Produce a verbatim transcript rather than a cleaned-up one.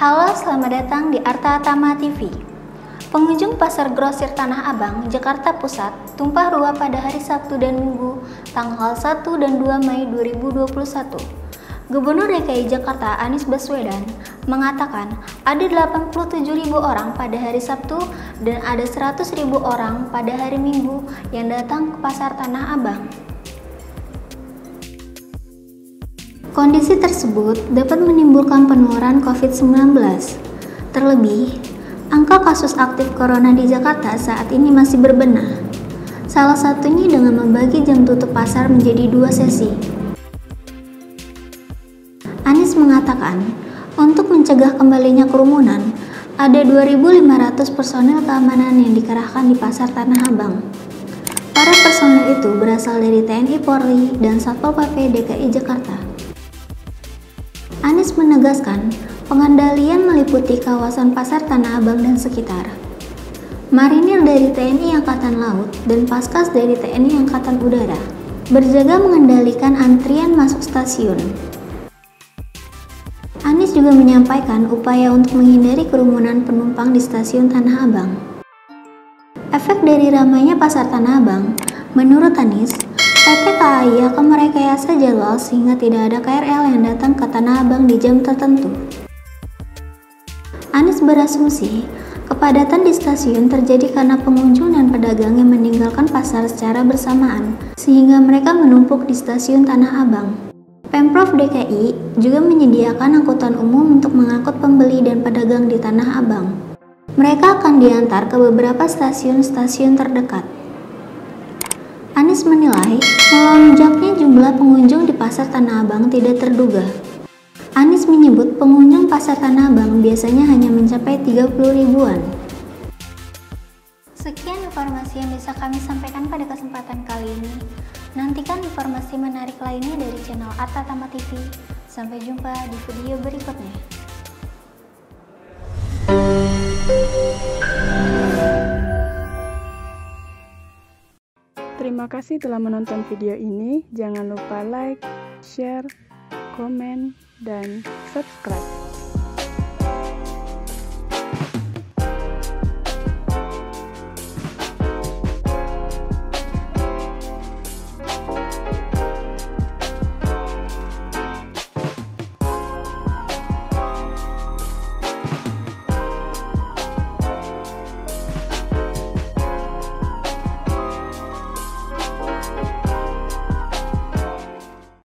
Halo, selamat datang di Arta Tama T V. Pengunjung Pasar Grosir Tanah Abang, Jakarta Pusat, tumpah ruah pada hari Sabtu dan Minggu, tanggal satu dan dua Mei dua ribu dua puluh satu. Gubernur D K I Jakarta Anies Baswedan mengatakan ada delapan puluh tujuh ribu orang pada hari Sabtu dan ada seratus ribu orang pada hari Minggu yang datang ke Pasar Tanah Abang. Kondisi tersebut dapat menimbulkan penularan covid sembilan belas. Terlebih, angka kasus aktif corona di Jakarta saat ini masih berbenah. Salah satunya dengan membagi jam tutup pasar menjadi dua sesi. Anies mengatakan, untuk mencegah kembalinya kerumunan, ada dua ribu lima ratus personel keamanan yang dikerahkan di Pasar Tanah Abang. Para personel itu berasal dari T N I Polri dan Satpol P P D K I Jakarta. Anies menegaskan, pengendalian meliputi kawasan Pasar Tanah Abang dan sekitar. Marinir dari T N I Angkatan Laut dan Paskas dari T N I Angkatan Udara berjaga mengendalikan antrian masuk stasiun. Anies juga menyampaikan upaya untuk menghindari kerumunan penumpang di stasiun Tanah Abang. Efek dari ramainya Pasar Tanah Abang, menurut Anies, P T K A I akan merekayasa jadwal sehingga tidak ada K R L yang datang ke Tanah Abang di jam tertentu. Anies berasumsi, kepadatan di stasiun terjadi karena pengunjung dan pedagang yang meninggalkan pasar secara bersamaan, sehingga mereka menumpuk di stasiun Tanah Abang. Pemprov D K I juga menyediakan angkutan umum untuk mengangkut pembeli dan pedagang di Tanah Abang. Mereka akan diantar ke beberapa stasiun-stasiun terdekat. Anies menilai, melonjaknya jumlah pengunjung di Pasar Tanah Abang tidak terduga. Anies menyebut pengunjung Pasar Tanah Abang biasanya hanya mencapai tiga puluh ribuan. Sekian informasi yang bisa kami sampaikan pada kesempatan kali ini. Nantikan informasi menarik lainnya dari channel Arta Tama T V. Sampai jumpa di video berikutnya. Terima kasih telah menonton video ini. Jangan lupa like, share, komen, dan subscribe.